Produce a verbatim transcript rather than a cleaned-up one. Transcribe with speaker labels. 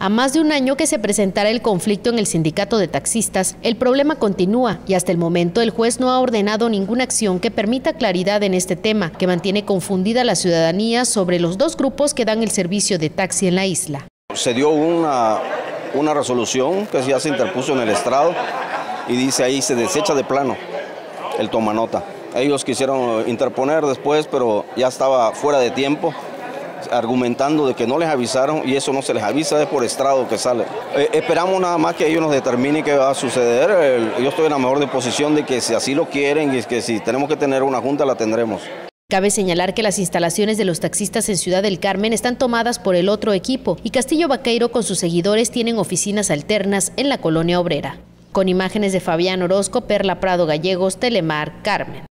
Speaker 1: A más de un año que se presentara el conflicto en el sindicato de taxistas, el problema continúa y hasta el momento el juez no ha ordenado ninguna acción que permita claridad en este tema, que mantiene confundida a la ciudadanía sobre los dos grupos que dan el servicio de taxi en la isla.
Speaker 2: Se dio una, una resolución que ya se interpuso en el estrado y dice ahí se desecha de plano el tomanota. Ellos quisieron interponer después, pero ya estaba fuera de tiempo, argumentando de que no les avisaron y eso no se les avisa, es por estrado que sale. Eh, esperamos nada más que ellos nos determinen qué va a suceder. Eh, yo estoy en la mejor disposición de que si así lo quieren y que si tenemos que tener una junta la tendremos.
Speaker 1: Cabe señalar que las instalaciones de los taxistas en Ciudad del Carmen están tomadas por el otro equipo y Castillo Vaqueiro con sus seguidores tienen oficinas alternas en la colonia obrera. Con imágenes de Fabián Orozco, Perla Prado Gallegos, Telemar, Carmen.